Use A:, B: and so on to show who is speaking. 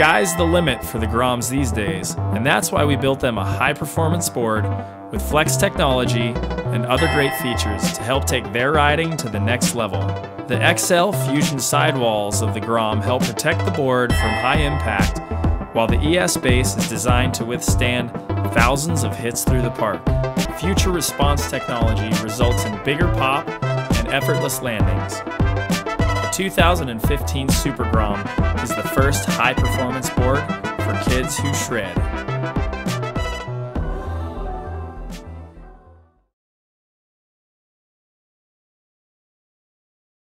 A: sky's the limit for the Groms these days, and that's why we built them a high-performance board with flex technology and other great features to help take their riding to the next level. The XL Fusion sidewalls of the Grom help protect the board from high impact, while the ES base is designed to withstand thousands of hits through the park. Future response technology results in bigger pop and effortless landings. The 2015 Supergrom is the first high-performance board for kids who shred.